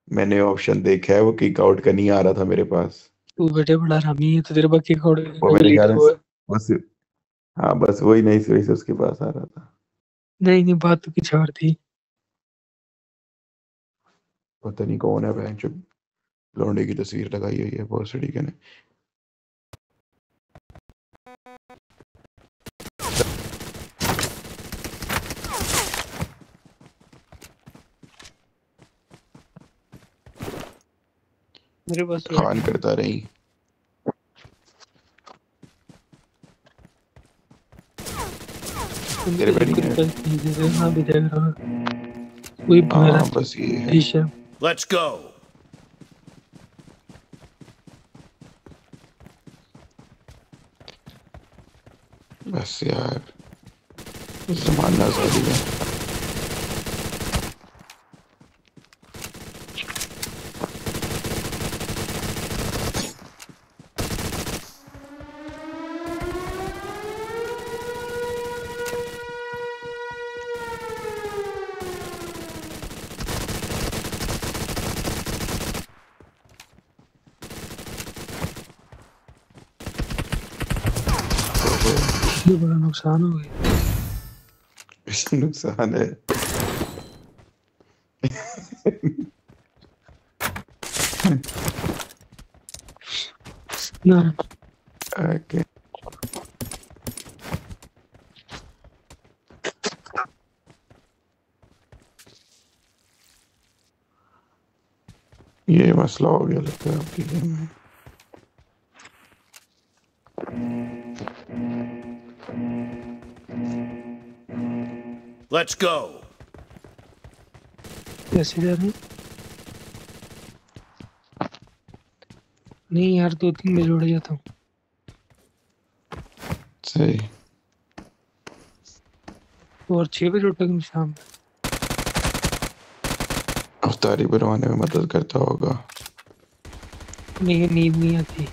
मैंने ऑप्शन देखा है, वो किक आउट का नहीं आ रहा था मेरे पास। तू बेटे बड़ा हरामी है, तो तेरे पास किक आउट वो का मेरे डिलीट ख्याल में हुआ है। बस, हाँ बस वही नहीं, इस वजह से उसके पास आ रहा था। नहीं नहीं, बात तो कुछ और थी। पता नहीं कौन है बहन जो लौंडे की तस्वीर लगाई हुई है बहुत सड़ी के ने। मेरे पास खान करता रही। तेरे पे नहीं है। हाँ भेजा वही मेरा हाँ बस ये है। डिश है। Let's go. बस यार, जमाना सारी है। ये बड़ा नुकसान हो गया। इसमें नुकसान है। ना ओके। ये मसला हो गया लगता है आपकी गेम में। Let's go. कैसे जा रहे हैं? नहीं यार, 2-3 में जोड़ जाता हूँ। सही। और 6 बजे उठेगा शाम में। अफ्तारी बनवाने में मदद करता होगा। नहीं, नींद नहीं आती।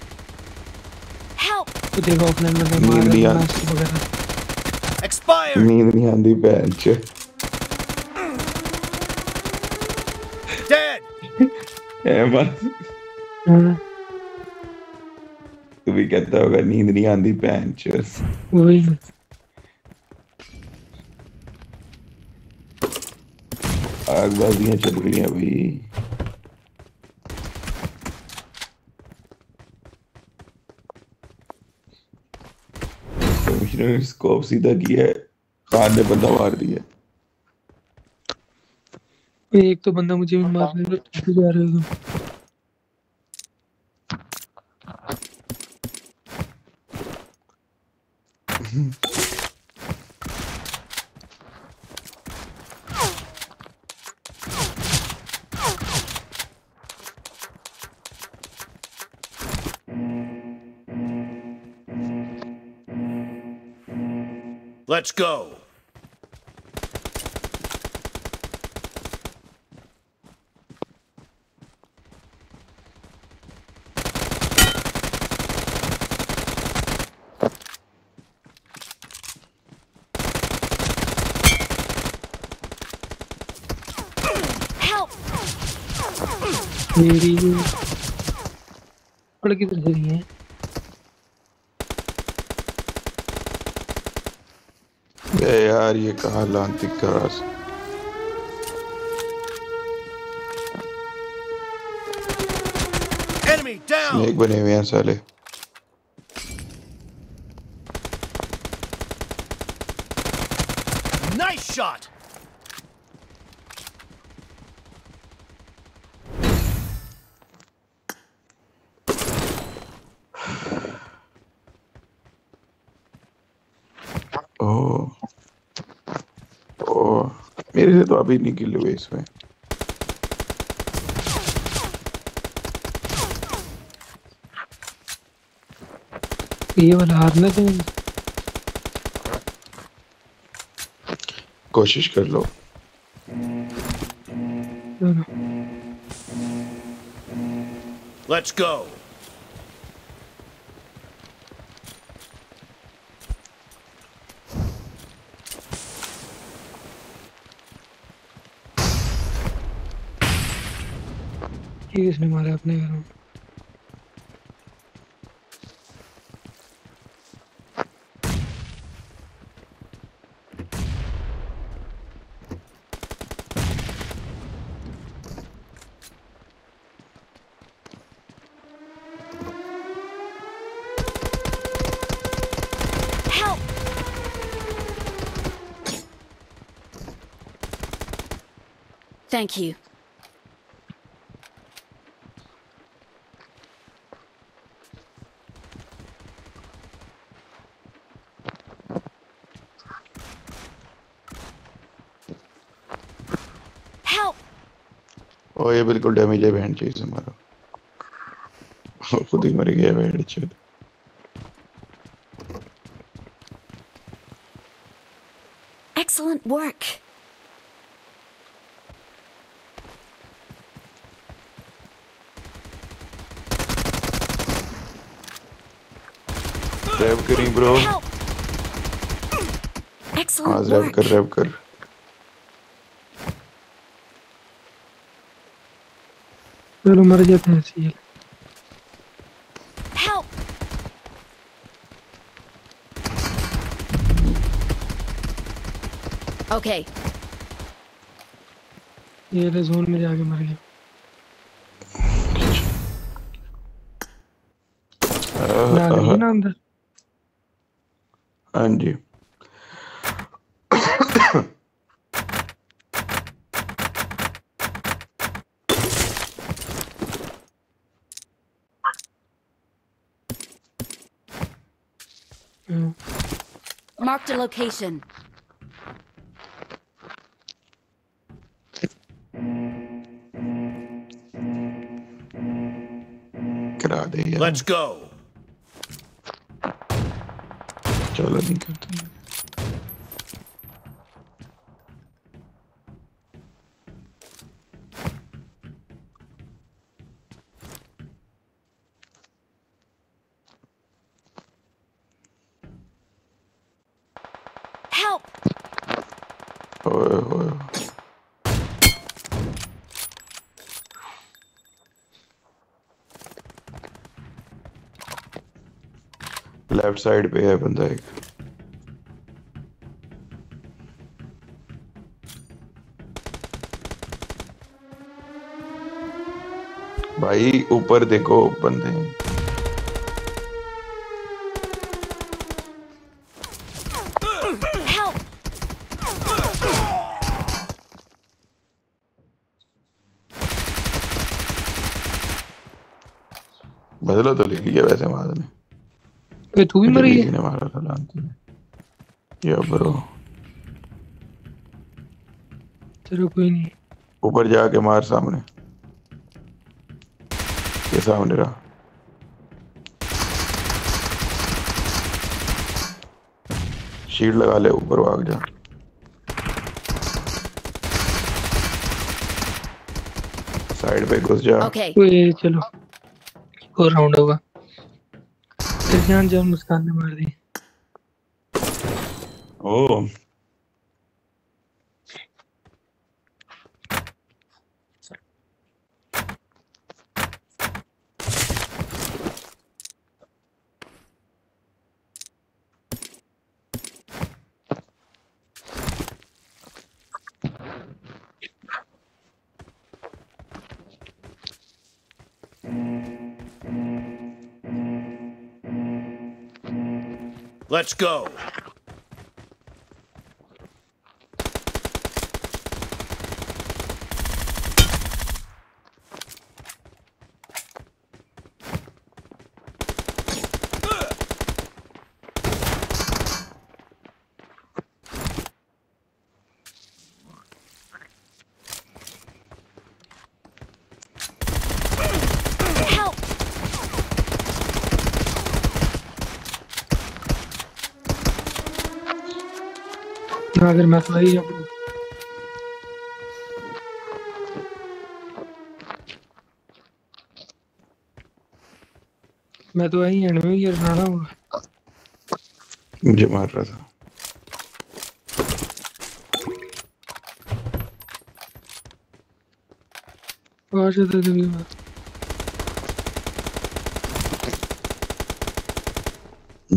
तो देखो अपने में नींद नहीं आती। नाश्ते वगैरह। Expired. नींद नहीं आती बेंच। Dead. अहमद हाँ, तू भी कहता होगा नींद नहीं आती बेंच। वही आगबाजियां चल रही हैं अभी। कमिश्नर ने स्कोप सीधा किया है, खान ने बंदा मार दिया। एक तो बंदा मुझे भी मारने को तुम जा रहे हो तुम। Let's go. मेरी पड़ किधर से रही है? बे यार ये कहाँ लांती कास। Enemy down. स्नेक बने हुए हैं साले। Nice shot. ओह ओह, मेरे से तो अभी नहीं किल हुए इसमें। ये वाला हारना चाहिए। कोशिश कर लो। Let's go. ये किसने मारा अपने घर में? Help! Thank you. Help! ओ ये बिल्कुल डैमेज है बैंड चीज हमारा। खुद ही मर गया बैंड चीज। Excellent work. रैप करी ब्रो। Help! हाँ Excellent रैप work. कर रैप कर। चलो मर जाते हैं सील। Help! Okay. ये ले जोन में जाके मर गया। ना गई ना अंदर। हाँ जी। Marked a location. करा दे यार। Let's go. चलो नहीं करते। Help! ओए ओए। लेफ्ट साइड पे है बंदा एक। भाई ऊपर देखो बंदे हैं। Help! बदला तो ले लिया वैसे मार ने। ए तू भी मुझे मर किसी गया? ने मारा था लांती ने। या ब्रो चलो कोई नहीं। ऊपर जाके मार सामने। ये सामने रहा। शील्ड लगा ले ऊपर भाग जा। साइड पे घुस जा। Okay. ओए चलो और राउंड होगा। जान जान मुस्कान ने मार दी। ओ Let's go. Help! अगर मैं तो आई अब मैं तो आई एंड में ये रहा हूँ। मुझे मार रहा था। और ज्यादा कभी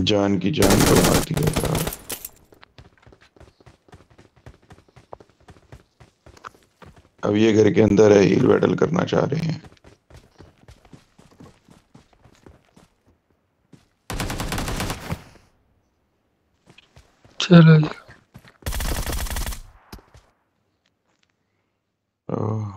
जान की जान तो मारती है यार। अब ये घर के अंदर है, हील बैटल करना चाह रहे हैं। चलो जी। ओह,